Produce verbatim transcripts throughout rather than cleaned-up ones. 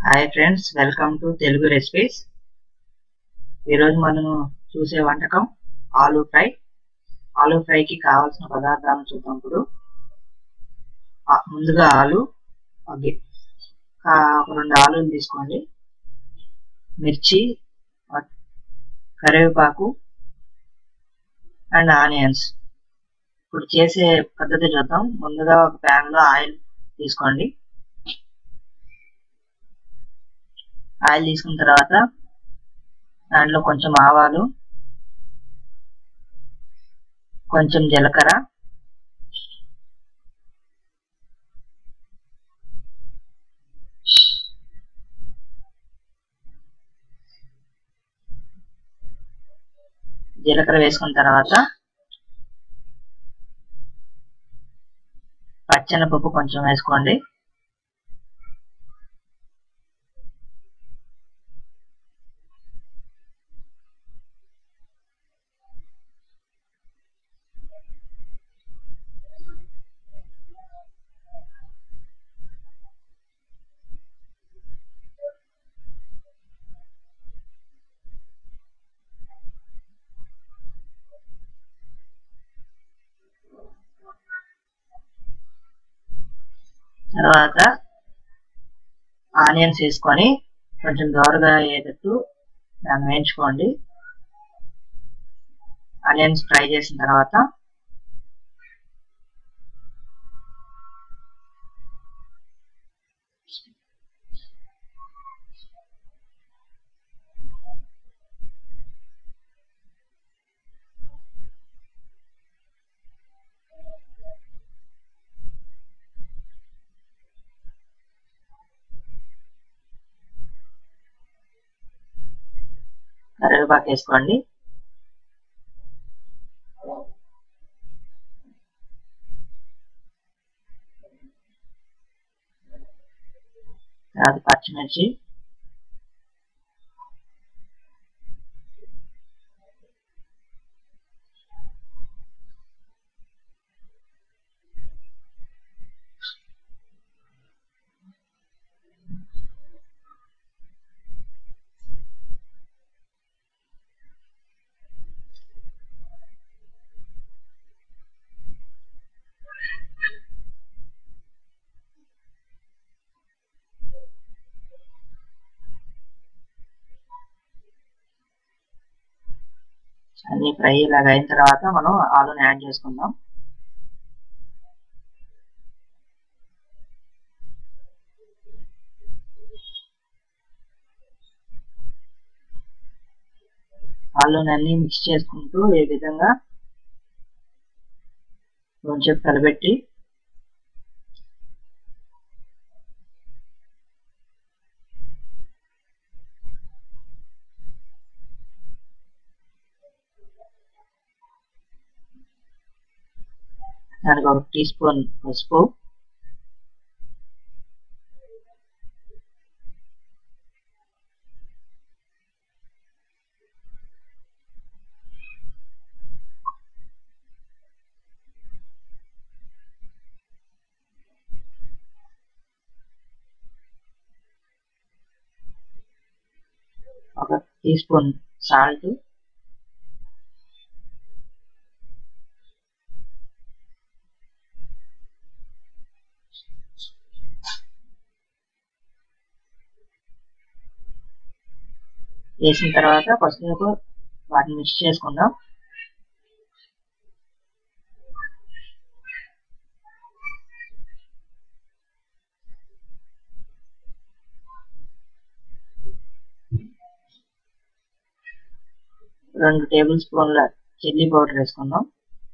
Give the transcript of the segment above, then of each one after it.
Hi friends, welcome to Telugu recipes. ఈరోజు మనము చూసే వంటకం ఆలూ ఫ్రై. ఆలూ ఫ్రైకి కావాల్సిన పదార్థాలను చూద్దాం. ఇప్పుడు ముందుగా ఆలు రెండు ఆలులు తీసుకోండి, మిర్చి, కరివేపాకు అండ్ ఆనియన్స్. ఇప్పుడు చేసే పద్ధతి చూద్దాం. ముందుగా ఒక ప్యాన్ లో ఆయిల్ తీసుకోండి. ఆయిల్ తీసుకున్న తర్వాత దాంట్లో కొంచెం ఆవాలు, కొంచెం జీలకర్ర, జీలకర్ర వేసుకున్న తర్వాత పచ్చెనపప్పు కొంచెం వేసుకోండి. తర్వాత ఆనియన్స్ వేసుకొని కొంచెం దోరగా అయ్యేటట్టు దాన్ని వేయించుకోండి. ఆనియన్స్ ఫ్రై చేసిన తర్వాత కరివేపాకు వేసుకోండి. తర్వాత పచ్చిమిర్చి, అన్ని ఫ్రై లాగా అయిన తర్వాత మనం ఆలుని యాడ్ చేసుకుందాం. ఆలుని అన్ని మిక్స్ చేసుకుంటూ ఈ విధంగా కొంచెం కలబెట్టి దానికి ఒక టీ స్పూన్ పసుపు, ఒక టీ స్పూన్ సాల్ట్, వేసిన తర్వాత పసుపు వాటిని మిక్స్ చేసుకుందాం. రెండు టేబుల్ స్పూన్ల చిల్లీ పౌడర్ వేసుకుందాం.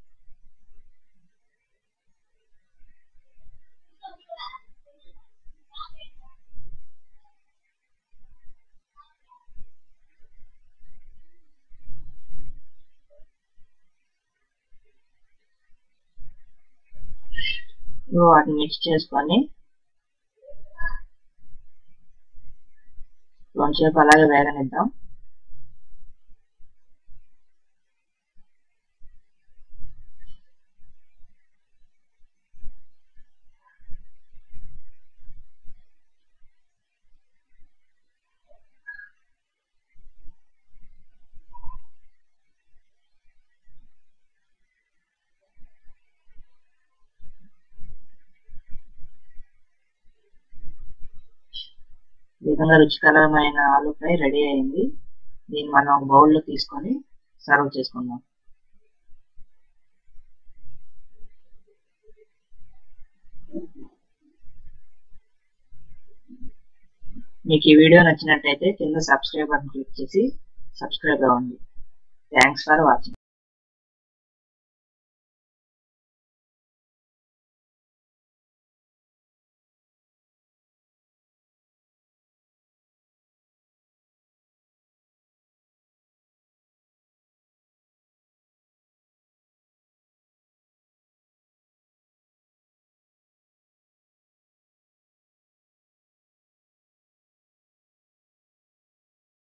వాటిని మిక్స్ చేసుకొని కొంచెంసేపు అలాగే వేగనిద్దాం. ఈ విధంగా రుచికరమైన ఆలూ ఫ్రై రెడీ అయింది. దీన్ని మనం ఒక బౌల్లో తీసుకొని సర్వ్ చేసుకుందాం. మీకు ఈ వీడియో నచ్చినట్టయితే కింద సబ్స్క్రైబ్ బటన్ క్లిక్ చేసి సబ్స్క్రైబ్ అవ్వండి. Thanks for watching.